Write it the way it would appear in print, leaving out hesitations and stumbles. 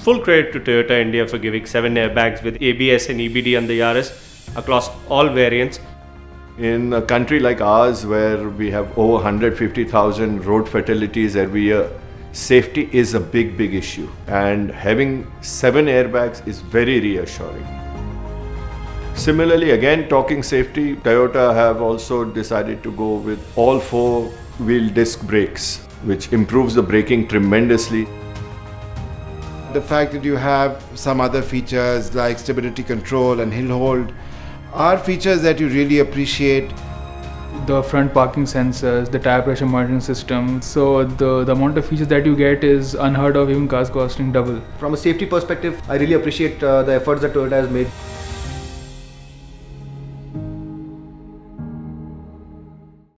full credit to Toyota India for giving 7 airbags with ABS and EBD on the Yaris across all variants. In a country like ours, where we have over 150,000 road fatalities every year, safety is a big issue, and having 7 airbags is very reassuring. Similarly, again talking safety, Toyota have also decided to go with all 4-wheel disc brakes, which improves the braking tremendously. The fact that you have some other features like stability control and hill hold are features that you really appreciate. The front parking sensors, the tire pressure monitoring system, so the amount of features that you get is unheard of, even cars costing double. From a safety perspective, I really appreciate the efforts that Toyota has made.